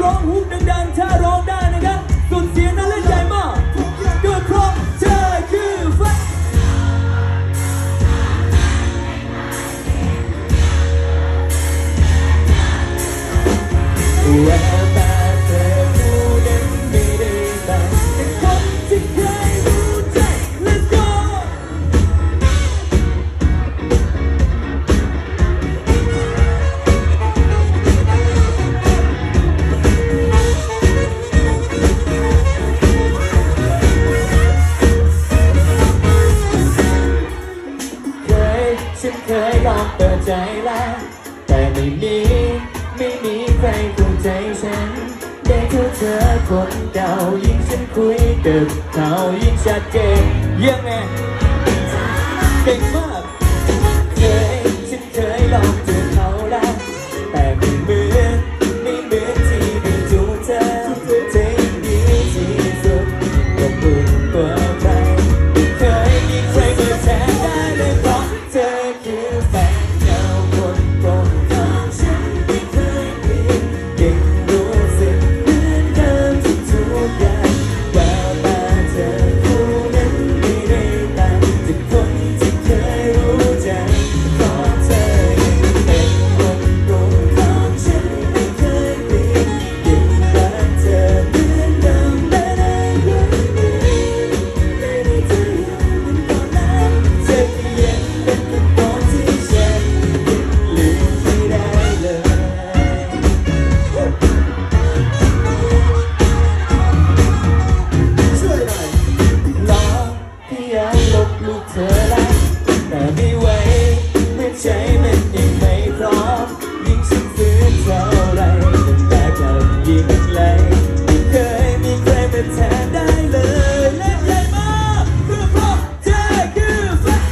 ร้องฮุกดังๆถ้าร้องได้นะครับสุดเสียงนั้นเล่นใหญ่มากก็เพราะเธอคือแฟนแววตาเธอดูนั้นไม่ได้ต่างจากคนที่เคยรู้ใจ Let's go ฉันเคยลองเปิดใจแล้วแต่ไม่มีใครถูกใจฉันได้เท่าเธอคนเก่ายิ่งฉันคุยกับเขายิ่งชัดเจนยังไงเก่งมากฉันเคยลองเจอเขาแล้วแต่ไม่เหมือนที่ได้จูบเธอใจดีที่สุดก็ปุ่นกว่าใครไม่เคยมีใครมาแทนได้เลยเพราะเธอคือแฟนเก่าคนโปรดของฉันไม่เคยเปลี่ยนยังรู้สึกเหมือนเดิมทุกอย่างแววตาเธอคู่นั้นไม่ได้ต่างจากคนที่เคยรู้จักเพราะเธอยังเป็นคนโปรดของฉันไม่เคยเปลี่ยนยังรักเธอเหมือนเดิมและในวันนี้ไม่ได้เจอเหมือนก่อนนั้นเธอก็ยังเป็นคนโปรดที่ฉันลืมไม่ได้เลยช่วยหน่อยลองพยายามลบลูกเธอแล้วแต่ไม่ไหวเมื่อใจมันยังไม่พร้อมยิ่งฉันฝืนเท่าไรน้ำตากลับยิ่งไหลไม่เคยมีใครมาแทนได้เลยเล่นใหญ่มากก็เพราะเธอคือแฟน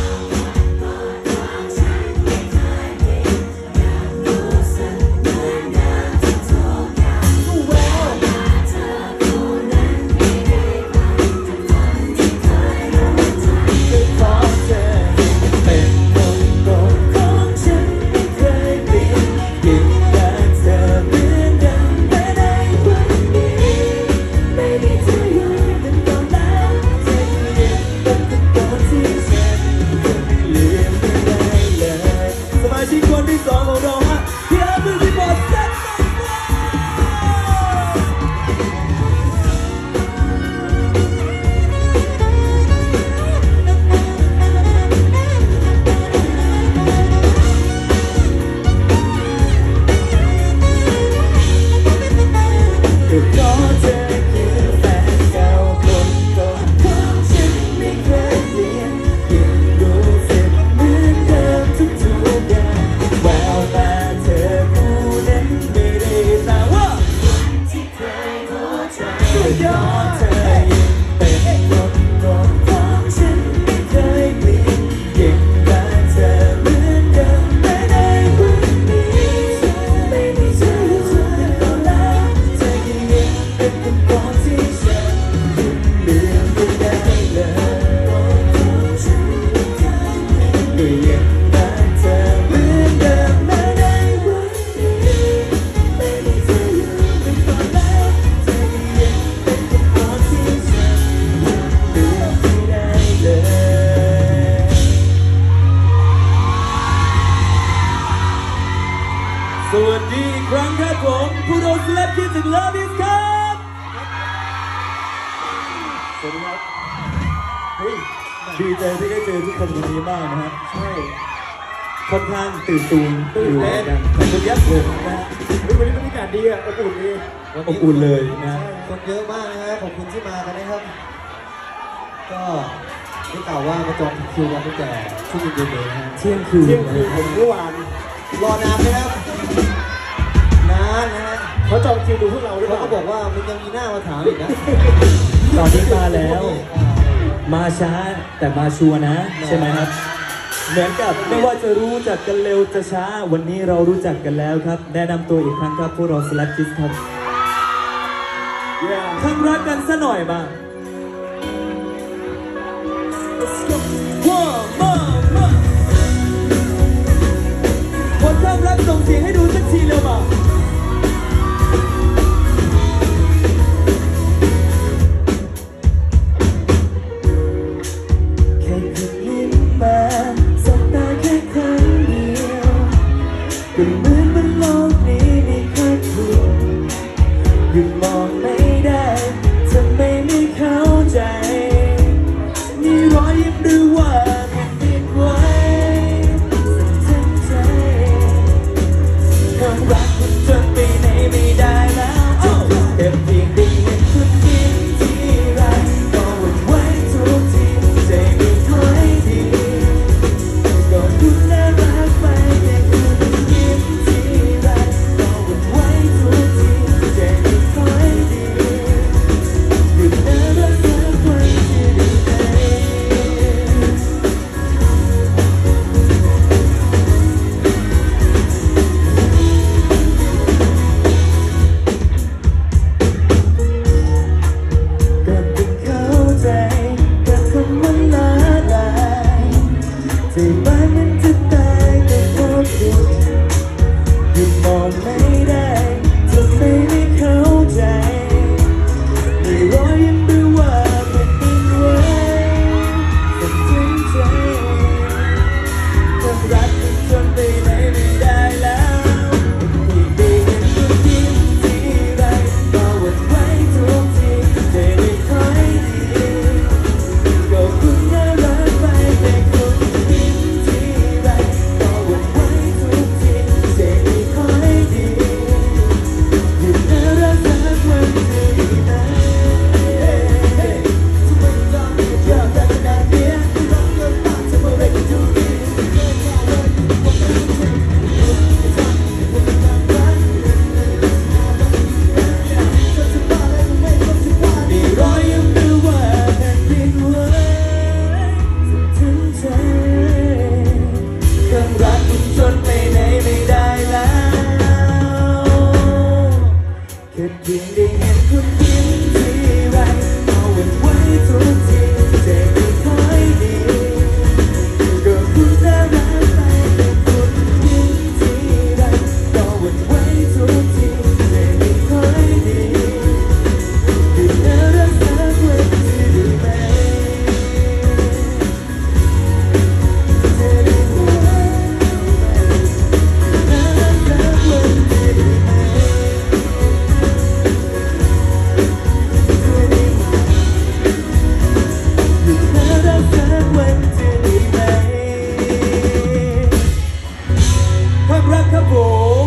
คนที่สองของเราฮะพี่อาร์ตดูสิบอดเซ็ตก็เธอคือแฟนเก่าคนก่อนของฉันไม่เคยเปลี่ยนยังรู้สึกเหมือนเดิมทุกอย่างแววตาเธอคู่นั้นไม่ได้ต่างว่าที่เคยรู้ใจยอดเธอยังเป็นคนโปรดของฉันไม่เคยเปลี่ยนยังรักเธอเหมือนเดิมแต่ในวันนี้ไม่มีเธออยู่ตรงนั้นเธอก็ยังเป็นคนโปรดที่ฉันลืมไม่ได้เลยก็ยังรักเธอเหมือนเดิมแต่ในวันนี้ไม่มีเธออยู่เป็นตอนแล้วเธอก็ยังเป็นคนโปรดที่ฉันลืมไม่ได้เลยสวัสดีอีกครั้งครับผมผู้โดนสลับคิดถึงเลิฟอีสครับสวัสดีครับดีใจที่ได้เจอทุกคนวันนี้มากนะฮะใช่ค่อนข้างตื่นเต้นกันแต่ก็ยับเลยนะวันนี้บรรยากาศดีอ่ะอบอุ่นดีอบอุ่นเลยนะคนเยอะมากนะครับขอบคุณที่มากันนะครับก็ได้กล่าวว่ามาจองคิวกันตั้งแต่ช่วงเย็นเลยนะเที่ยงคืนผมเมื่อวานรอนานไหมครับนานนะฮะเขาจองคิวดูพวกเราด้วยเขาบอกว่ามันยังมีหน้ามาถามอีกนะตอนนี้มาแล้วมาช้าแต่มาชัวร์นะใช่ไหมครับเหมือนกับไม่ว่าจะรู้จักกันเร็วจะช้าวันนี้เรารู้จักกันแล้วครับแนะนำตัวอีกครั้งครับพวกเราสลัดคิสครับข้างรักกันซะหน่อยมาคนข้างรักส่งเสียงให้ดูสักทีเร็วมาแค่เพียงได้เห็นคุณยิ้มทีไรเอาไว้ไว้ทุกทีใจไม่ค่อยดีก็คุณน่ารักไปแต่คุณยิ้มทีไรก็หวั่นไหวทุกทีใจไม่ค่อยดีคือน่ารักสักวันจะได้ไหมจะได้ไหมน่ารักสักวันจะได้ไหมความรักครับผม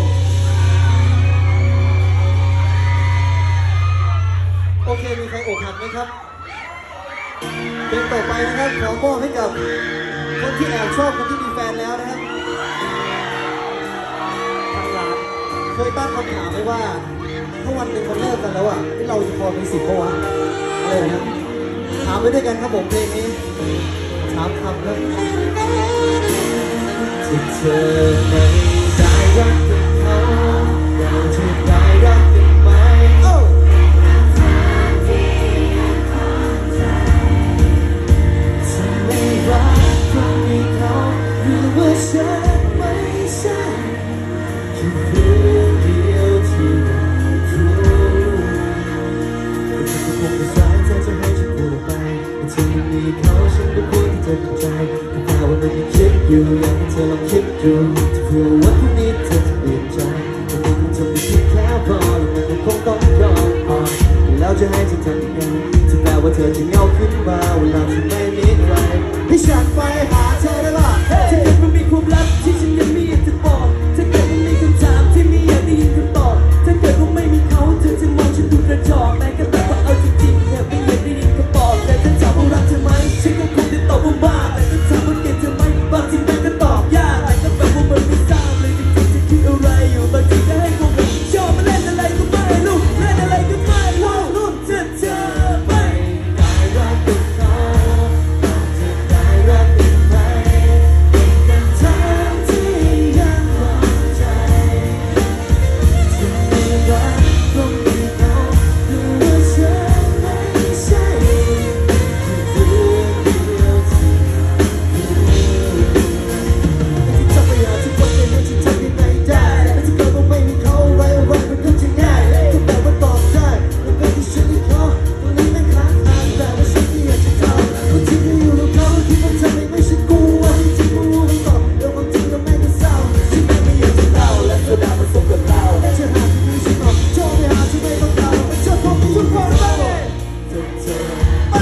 โอเคมีใครอกหักไหมครับเพลงต่อไปนะครับขอมอบให้กับคนที่แอบชอบคนที่มีแฟนแล้วนะครับทางร้านเคยตั้งคำถามไว้ว่าถ้าวันหนึ่งมันเลิกกันแล้วอ่ะที่เราจะพอมีสิทธิ์ปะวะอะไรนะครับถามไว้ด้วยกันครับผมเพลงนี้ถามคำครับที่เธอไม่ได้รักกับเขาเราจะได้รักกันไหมฉันไม่รักคนที่เขาหรือว่าฉันไม่ใช่แค่เรื่องเดียวที่รู้ก็จะคงจะสายเธอจะให้ฉันพูดไปแต่เธอไม่มีเขาฉันก็ควรที่จะเข้าใจแต่ว่ามันยังคิดอยู่อยากให้เธอลองคิดดูจะเผื่อว่าพรุ่งนี้เธอจะเปลี่ยนใจแต่คงจะไม่คิดแค่พอแล้วมันคงต้องยอมอ่อนแล้วจะให้เธอทำยังไงจะแปลว่าเธอจะเหงาขึ้นมาเวลาที่ไม่มีใครให้ฉันไปหาเธอได้ล่ะถ้าเกิดมันมีความลับที่ฉันยังไม่อยากจะบอกถ้าเกิดมันมีคำถามที่ไม่อยากได้ยินคำตอบถ้าเกิดว่าไม่มีเขาเธอจะมองฉันดูกระจอกแต่ก็แบบว่าเอาจริงๆเนี่ยไม่อยากได้ยินคำตอบแต่ถ้าถามว่ารักเธอไหมฉันก็คงจะตอบว่าบ้าแต่ถ้าถามว่าเกลียดเธอไหมบางทีมันก็ตอบยากแต่ก็แบบว่ามันไม่ทราบเลยจริงๆจะคิดอะไรอยู่บางทีก็ให้พวกมันชอบมาเล่นอะไรก็ไม่รู้เล่นอะไรก็ไม่รู้รู้เธอไม่ได้รักกับเขาเราจะได้รักกันไหมเป็นคำถามที่ยังวางใจจะไม่รักคนที่เขาหรือว่าฉันไม่ใช่แค่เรื่องเดียวที่จะไปหาทุกคนในเรื่องที่ทำยังไงได้และถ้าเกิดว่าไม่มีเขาอะไรมันก็จะง่ายก็แบบว่าตอบได้แล้วก็ที่ฉันให้เขาตรงนี้ไม่ค้างคาแต่ว่าฉันไม่อยากจะทำบางทีก็อยู่กับเขาที่มันทำให้ไม่ใช่กูที่จริงกูรู้คำตอบแล้วบางทีก็ไม่ได้เศร้าที่ไม่อยากจะเล่าและเธอด่ามันสมกับเราและเธอหาที่มีฉันหรอกชอบไปหาที่ไม่ต้องการและเธอคงมีทุกคนบ้างเธอไป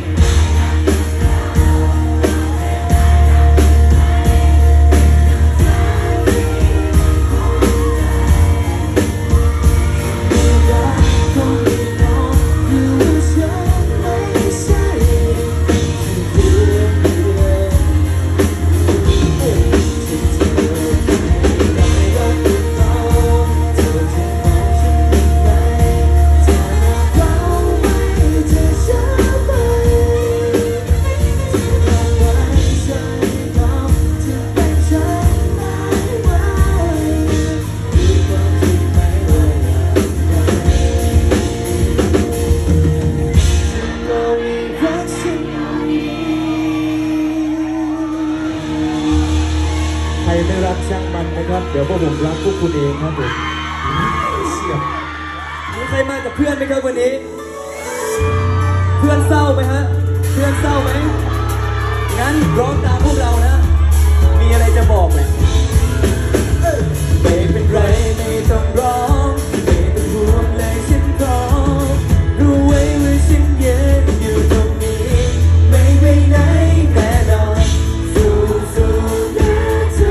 ใครไม่รักช่างมันนะครับเดี๋ยวพวกผมรักพวกคุณเองครับผมเชี่ยมีใครมากับเพื่อนไหมครับวันนี้เพื่อนเศร้าไหมฮะเพื่อนเศร้าไหมงั้นร้องตามพวกเรานะมีอะไรจะบอกไหมไม่เป็นไรไม่ต้องร้องไม่ต้องห่วงเลยฉันขอรู้ไว้ว่าฉันยืนอยู่ตรงนี้ไม่ไปไหนแน่นอนสู้นะเธอ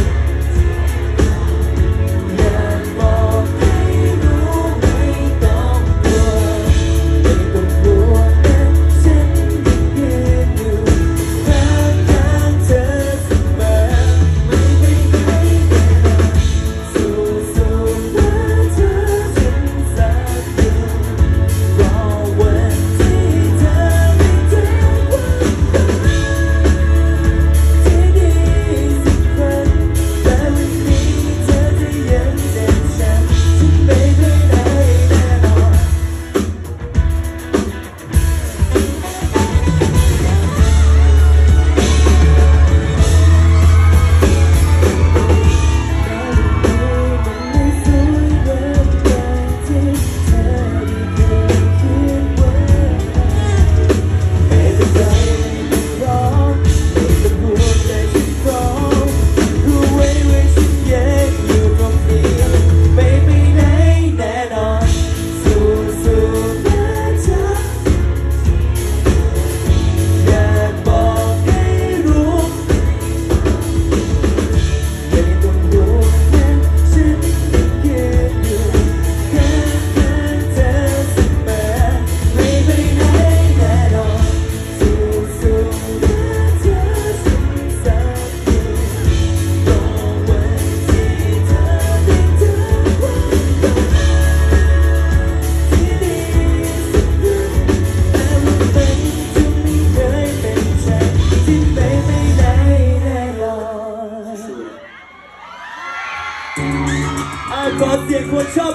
อยากบอกให้รู้ไม่ต้องกลัวไม่ต้องกลัวแต่ฉันยังยืนอยู่ข้างๆเธอเสมอไม่ไปไหนแน่นอนสู้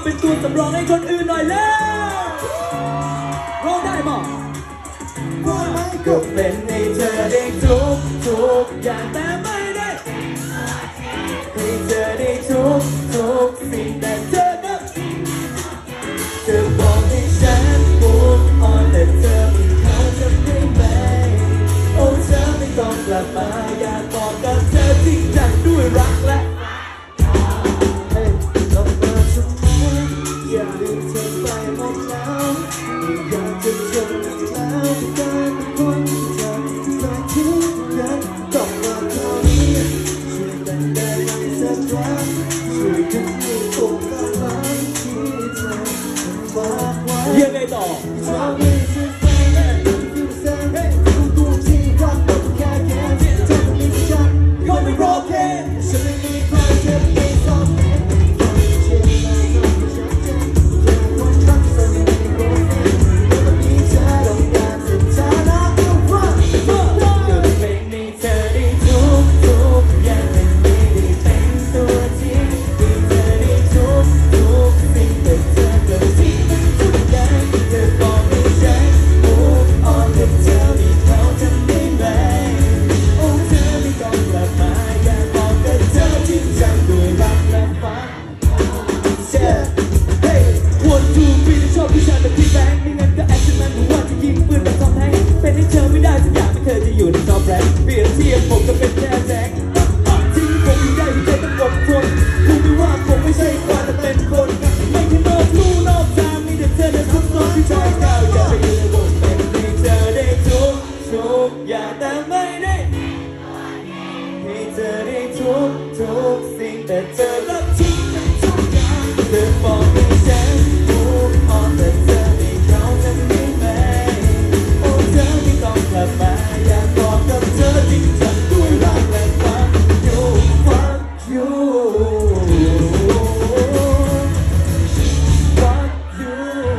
เป็นตัวสำรองให้คนอื่นหน่อยแล้วร้องได้มั้ยก็เป็นให้เธอได้ทุกอย่างแต่ไม่ได้ให้เธอได้ทุกสิ่งแต่เธอนั้นเธอบอกให้ฉัน move on แต่เธอไม่เข้าใจได้ไหมโอ้เธอไม่ต้องกลับมาอยากบอกกับเธอจริงจังด้วยรักและลองมาทำไมอย่าลืมเธอไปหมดแล้วไม่อยากจะจบแล้วการคนที่เธอใส่ทิ้งกันต้องมาคราวนี้ช่วยแต่งได้ยังสักครั้งช่วยดึงให้ผมกลับมาที่เธอฝากไว้ยังไงต่อก็ไม่รอแค่ฉันไม่มีใครจะไปสอบเองเชื่อใจต้องชัดเจนแค่วันรักเธอไม่มีโปรเฟสวันนี้เธอต้องการสถานะต้องฟังก็เป็นในเธอได้ทุกอย่างไม่มีได้เป็นตัวจริงให้เธอได้ทุกสิ่งแต่เธอก็ทิ้งมันทุกอย่างเธอบอกให้ฉัน move on แต่เธอไม่เข้าใจได้ไหมโอ้เธอไม่ต้องกลับมาอยากบอกกับเธอจริงจังด้วยรักและฝัน Hey 1 2 3ชอบผู้ชายแบบที่แบงค์ไม่งั้นก็แอคชั่นมันผมว่าจะยิงปืนแบบซองแทงเป็นให้เธอไม่ได้สักอย่างไม่เคยจะอยู่ในท็อปแรงเปรียบเทียบผมก็เป็นแค่แสงทิ้งผมอยู่ได้ที่ใจต้องอดทนรู้ไหมว่าผมไม่ใช่ควายแต่เป็นคนไม่ใช่นอกลู่นอกทางมีแต่เธอในทุกตอนที่ชอบก้าวอย่าไปอยู่ในวงเป็นให้เธอได้ทุกอย่างแต่ไม่ได้ให้เธอได้ทุกสิ่งแต่เธอรับทิ้งทุกอย่างเธอบอกให้ฉัน move on แต่เธอไม่เข้าใจได้ไหมโอ้เธอไม่ต้องกลับมาอยากบอกกับเธอจริงจังด้วยรักและฝัน you fuck you fuck you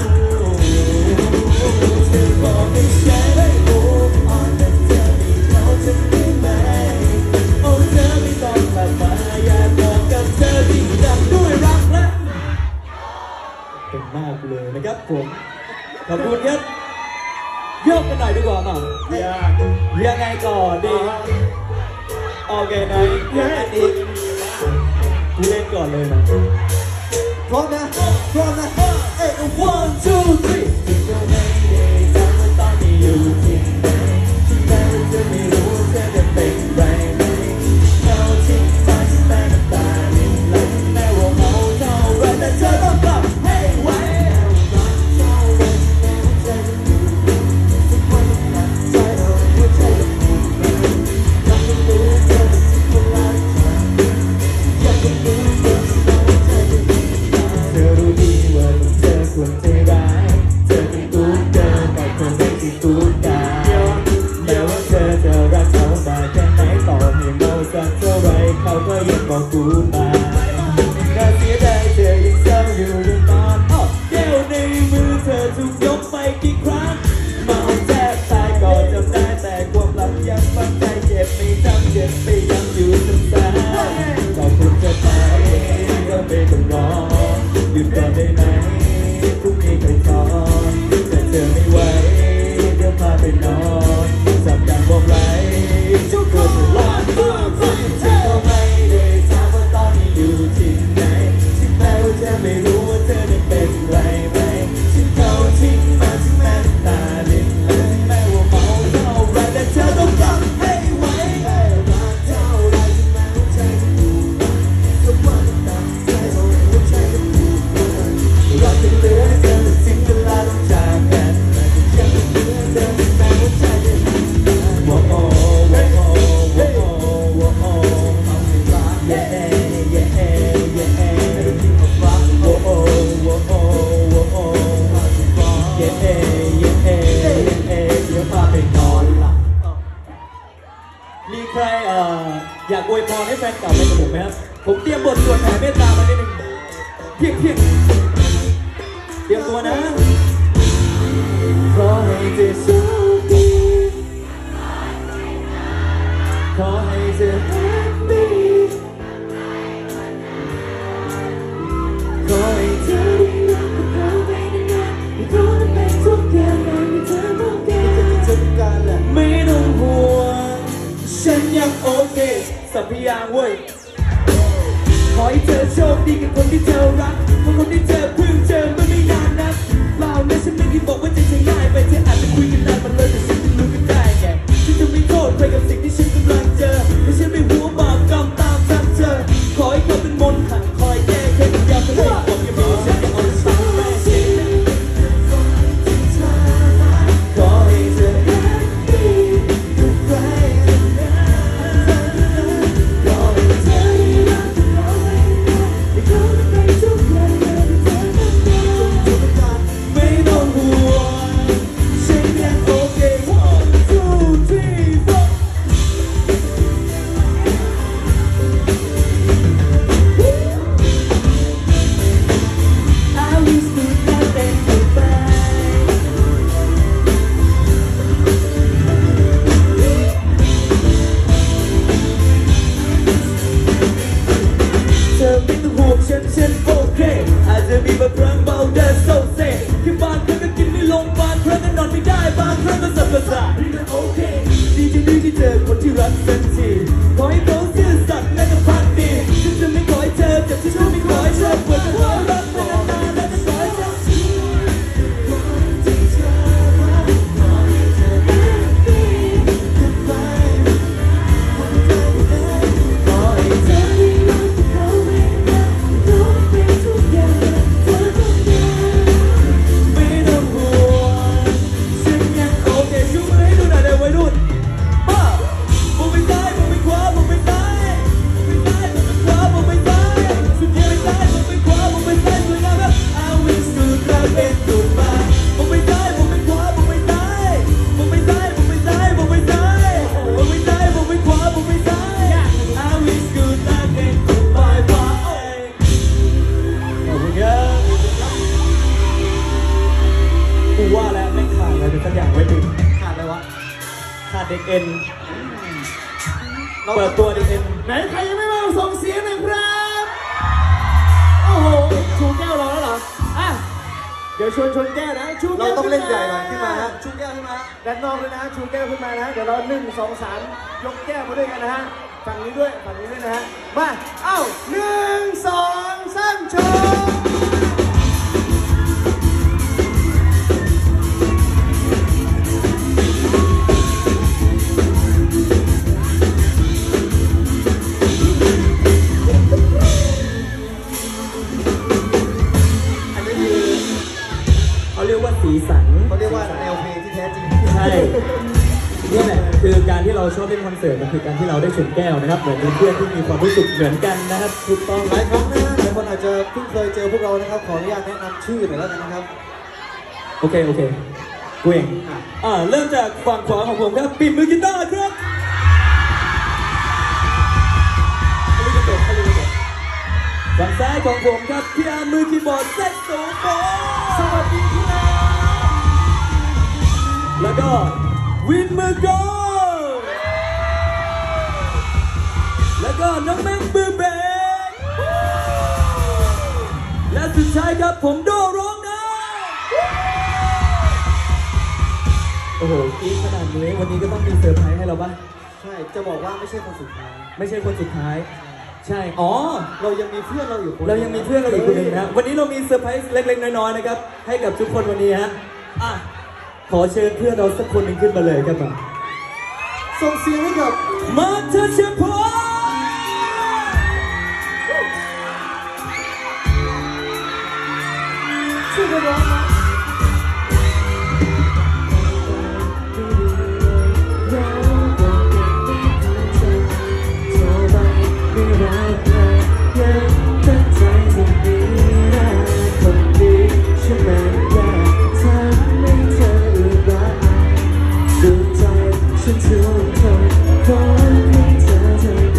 เธอบอกให้ฉัน move on แต่เธอไม่เข้าใจได้ไหมโอ้เธอไม่ต้องกลับมาอยากบอกกับเธอจริงจังด้วยรักและเป็นมากเลยนะครับผมขอบคุณครับโยกกันหน่อยดีกว่ามายังไงก่อนดีโอเคไหนยังไงดีกูเล่นก่อนเลยนะพร้อมนะเอ้ย one two three ที่เธอไม่ได้จำว่าตอนที่อยู่ที่ไหนที่แม้ว่าเธอไม่รู้เธอจะเป็นไรไหมเขาทิ้งไปแต่น้ำตาลิ้นไหลแม้ว่าเมาเท่าไรแต่เธอต้องกลับให้ไวเธอรู้ดีว่าเธอควรใจร้ายเธอเป็นตุ๊กเธอแต่เธอไม่ใช่ตุ๊กตาแม้ว่าเธอจะรักเขามาแค่ไหนต่อให้เมาสักเท่าไรเขาก็ยังบอกกูมาน่าเสียดายเธอยังเศร้าอยู่ทุกตอนแก้วในมือเธอถูกยกไปกี่ครั้งเมาแทบตายก็จำได้แต่ความหลับยังฝังใจเจ็บไม่จำเจ็บไปยังอยู่ซ้ำๆก็คุณจะไปก็ไม่ต้องรอหยุดก่อนได้ไหมพรุ่งนี้ค่อยสอนแต่เธอไม่ไหวเดี๋ยวพาไปนอนสับการบอกไรทุกคนรอดตัวคนเธอไม่ได้ถามว่าตอนนี้อยู่ที่ไหนถึงแม้ว่าเธอไม่รู้ว่าเธอได้เป็นไรไหมฉันเขาทิ้งมาถึงแม้ตาลิ้นและถึงแม้ว่าเมาเท่าไรแต่เธอต้องกลับให้ไวรักเท่าไรถึงแม้ว่าใจจะอยู่ทุกวันตั้งใจเอาหัวใจจะผูกพันรักจะเหลือเธอแต่สิ้นเวลาต้องจากกันแต่ยังเหลือเธอถึงแม้ว่าใจจะอยู่ว้าวว้าวว้าวว้าวว้าวเอาให้รัก yeah yeah yeahว้าวว้าวว้าวว้าว yeah yeah เดี๋ยวพาไปนอนหลับมีใครอยากอวยพรให้แฟนเก่าเป็นกับผมไหมครับผมเตรียมบทสวดแผ่เมตตามานิดนึงเพียงเตรียมตัวนะขอให้เธอโชคดีขอให้เธอแฮปปี้ขอให้เธอสัพยางเว้ยขอให้เธอโชคดีกับคนที่เธอรักเพราะคนที่เธอเพิ่งเจอเมื่อไม่นานนักเปล่านะฉันไม่ได้บอกว่าจะใช้ง่ายไปเธออาจจะคุยกันนานมันเลยแต่ฉันจะรู้กันได้ไงฉันจะไม่โทษใครกับสิ่งที่ฉันกำลังเจอแต่ฉันไม่หัวบาปกรรมตามทันเธอขอให้เขาเป็นมนต์ขังคอยแก้แค่ยามเธอเลยบอกอย่ามีฉันเอาแต่ตามแม่เองขอให้เธอฉันโอเคอาจจะมีบางครั้งเบาเดินโซเซ่ที่บางครั้งก็กินไม่ลงบางครั้งก็นอนไม่ได้บางครั้งก็สับประสาทนี่มันโอเคดีที่เจอคนที่รักสันทีขอให้เขาซื่อสัตย์และก็พักดีฉันจะไม่ขอให้เธอเจ็บฉันไม่ขอให้เธอปวดขอรักเป็นนานๆและจะขอให้เธอว่าแล้วไม่ขาดอะไรเป็นสักอย่างไว้ถึงขาดอะไรวะขาดเด็กเอ็นเปิดตัวเด็กเอ็นไหนใครยังไม่มาส่งเสียงหน่อยครับโอ้โหชูแก้วเราแล้วเหรออ่ะเดี๋ยวชวนแก้วนะชูแก้วเราต้องเล่นใหญ่หน่อยขึ้นมาฮะชูแก้วขึ้นมาด้านนอกเลยนะชูแก้วขึ้นมานะเดี๋ยวเรา1 2 3ยกแก้วมาด้วยกันนะฮะฝั่งนี้ด้วยนะฮะมาเอ้า1 2 3ชูเขาเรียกว่าสีสันเขาเรียกว่าแนวเพลงที่แท้จริงใช่นี่แหละคือการที่เราชอบเล่นคอนเสิร์ตมันคือการที่เราได้ชนแก้วนะครับเหมือนเพื่อนที่มีความรู้สึกเหมือนกันนะครับถูกต้องหลายครั้งนะหลายคนอาจจะเพิ่งเคยเจอพวกเรานะครับขออนุญาตแนะนำชื่อหน่อยแล้วกันนะครับโอเคกูเองเริ่มจากฝั่งขวาของผมครับปิ่นมือกีตาร์ครับฝั่งซ้ายของผมครับพี่อาร์มือคีย์บอร์ดเซ็ตโซโฟสวัสดีครับแล้วก็วินมือกลองแล้วก็น้องแม็กมือเบสและสุดท้ายครับผมโดร้องนะโอ้โหกีขนาดนี้วันนี้ก็ต้องมีเซอร์ไพรส์ให้เราบ้างใช่จะบอกว่าไม่ใช่คนสุดท้ายใช่อ๋อเรายังมีเพื่อนเราอยู่คนนึงนะวันนี้เรามีเซอร์ไพรส์เล็กๆน้อยๆนะครับให้กับทุกคนวันนี้ฮะขอเชิญเพื่อนเราสักคนหนึ่งขึ้นมาเลยครับส่งเสียงให้กับมาร์ทเชพอช่วยกันร้องนะฉันทุกคนขอให้เธอ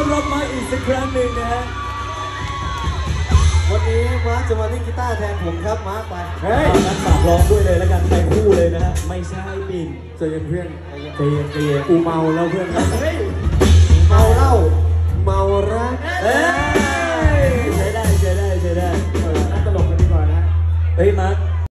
อนรับมาอีกสักครั้งหนึ่งนะฮะวันนี้มาร์คจะมาเล่นกีตาร์แทนผมครับมาร์คไปเฮ้ยงั้นฝากร้องด้วยเลยแล้วกันไปคู่เลยนะฮะไม่ใช่ปิ่นใจเย็นเพื่อนใจเย็นกูเมาแล้วเพื่อนเฮ้ยเมาเหล้าเมารักเฮ้ยใช้ได้น่าตลกกันดีกว่านะเฮ้ยมาร์ค